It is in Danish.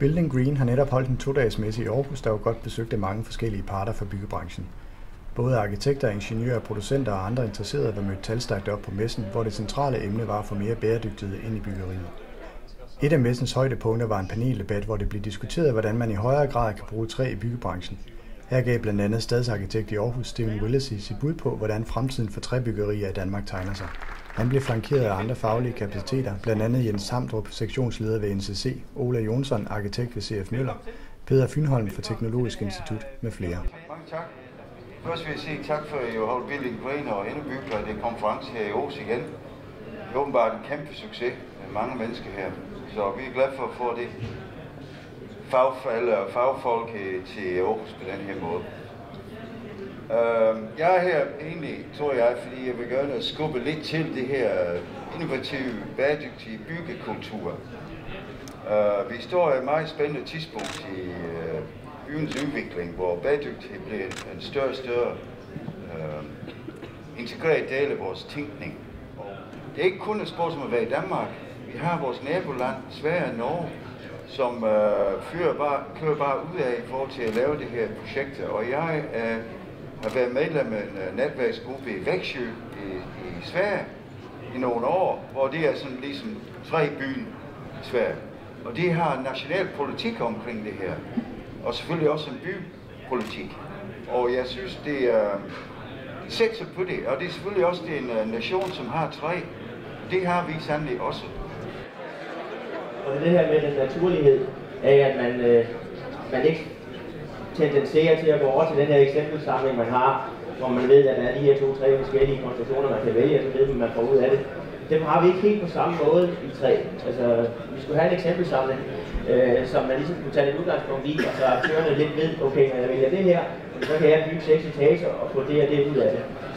Building Green har netop holdt en 2-dagesmesse i Aarhus, der var godt besøgt af mange forskellige parter fra byggebranchen. Både arkitekter, ingeniører, producenter og andre interesserede var mødt talstærkt op på messen, hvor det centrale emne var at få mere bæredygtighed ind i byggeriet. Et af messens højdepunkter var en paneldebat, hvor det blev diskuteret, hvordan man i højere grad kan bruge træ i byggebranchen. Her gav blandt andet stadsarkitekt i Aarhus, Steven Willesey, sit bud på, hvordan fremtiden for træbyggerier i Danmark tegner sig. Han blev flankeret af andre faglige kapaciteter, blandt andet Jens Samdrup, sektionsleder ved NCC, Ola Jonsson, arkitekt ved CF Møller, Peter Fynholm fra Teknologisk Institut med flere. Mange tak. Først vil jeg sige tak for, at I har holdt Building Green og indbygger det konference her i Aarhus igen. Det er åbenbart en kæmpe succes med mange mennesker her, så vi er glade for at få det fagfolk til Aarhus på den her måde. Jeg er her egentlig, tror jeg, fordi jeg vil gerne skubbe lidt til det her innovative, bæredygtige byggekultur. Vi står i et meget spændende tidspunkt i byens udvikling, hvor bæredygtighed bliver en større og større integreret del af vores tænkning. Og det er ikke kun et spørgsmål at være i Danmark. Vi har vores naboland, Sverige og Norge, som kører bare ud af i forhold til at lave det her projekt. Og jeg har været medlem af en netværksgruppe i Växjö i Sverige i nogle år, hvor det er sådan ligesom træbyen i Sverige. Og de har en national politik omkring det her, og selvfølgelig også en bypolitik. Og jeg synes, det sætter på det, og det er selvfølgelig også en nation, som har træ. Det har vi sandelig også. Og det her med den naturlighed af, at man ikke tendenserer til at gå over til den her eksempelsamling, man har, hvor man ved, at der er de her 2-3 forskellige konstruktioner, man kan vælge, og så ved man får ud af det. Dem har vi ikke helt på samme måde i træ. Altså, vi skulle have en eksempelsamling, som man ligesom kunne tage et udgangspunkt i, og så aktørerne lidt ved, okay, når jeg vælger det her, så kan jeg bygge 6 etager og få det og det ud af det.